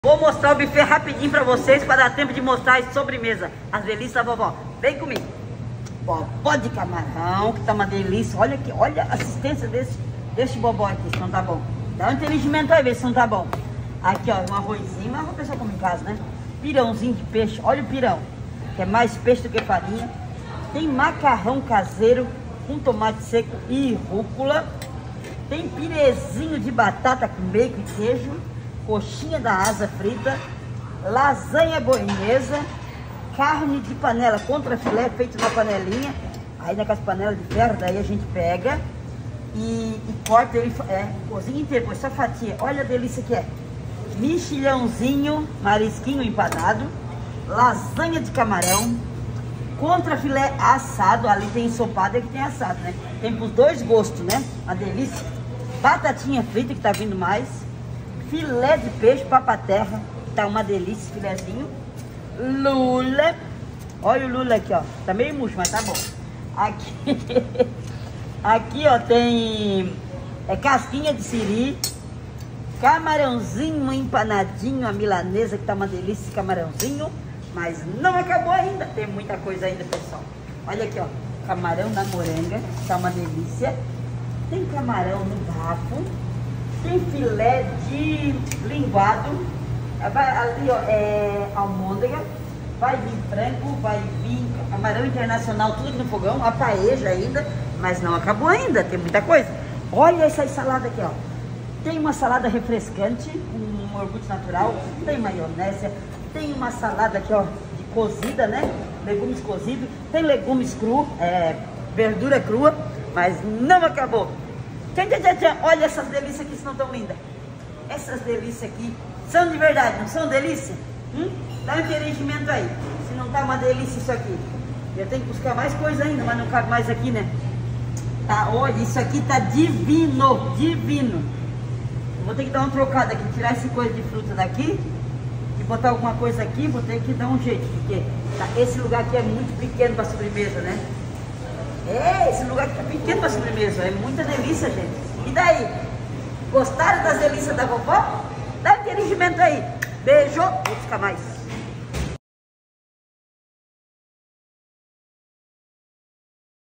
Vou mostrar o buffet rapidinho pra vocês, para dar tempo de mostrar a sobremesa. As delícias da vovó. Vem comigo. Bobó de camarão, que tá uma delícia. Olha aqui, olha a assistência desse bobó aqui, se não tá bom. Dá um entendimento aí, ver se não tá bom. Aqui, ó, um arrozinho, mas a pessoa come em casa, né? Pirãozinho de peixe, olha o pirão, que é mais peixe do que farinha. Tem macarrão caseiro com tomate seco e rúcula. Tem pirezinho de batata com bacon e queijo. Coxinha da asa frita, lasanha bolonhesa, carne de panela contra filé feito na panelinha, aí naquelas panelas de ferro, daí a gente pega e corta ele, cozinha inteiro, põe só fatia. Olha a delícia que é, mexilhãozinho, marisquinho empanado, lasanha de camarão, contra filé assado, ali tem ensopado e aqui tem assado, né? Tem pros dois gostos, né? Uma delícia. Batatinha frita que tá vindo mais. Filé de peixe, papaterra, tá uma delícia, filézinho. Lula, olha o lula aqui, ó, tá meio murcho, mas tá bom. Aqui ó, tem casquinha de siri, camarãozinho empanadinho, a milanesa, que tá uma delícia esse camarãozinho, mas não acabou ainda, tem muita coisa ainda, pessoal. Olha aqui, ó, camarão da moranga, tá uma delícia. Tem camarão no bafo. Tem filé de linguado, ali ó, almôndega, vai vir frango, vai vir camarão internacional, tudo no fogão, a paeja ainda, mas não acabou ainda, tem muita coisa. Olha essa salada aqui, ó. Tem uma salada refrescante, um iogurte natural, tem maionese, tem uma salada aqui, ó, de cozida, né? Legumes cozidos, tem legumes cru, verdura crua, mas não acabou. Tchan, tchan, tchan, tchan. Olha essas delícias aqui, se não tão lindas. Essas delícias aqui são de verdade, não são delícia? Dá um entendimento aí. Se não tá uma delícia isso aqui. Eu tenho que buscar mais coisa ainda, mas não cabe mais aqui, né? Tá, olha, isso aqui tá divino, divino. Eu vou ter que dar uma trocada aqui, tirar essa coisa de fruta daqui e botar alguma coisa aqui, vou ter que dar um jeito, porque esse lugar aqui é muito pequeno para sobremesa, né? Esse lugar aqui tá pequeno para sobremesa, é muita delícia, gente. E daí? Gostaram das delícias da vovó? Dá um entendimento aí. Beijo, vou buscar mais.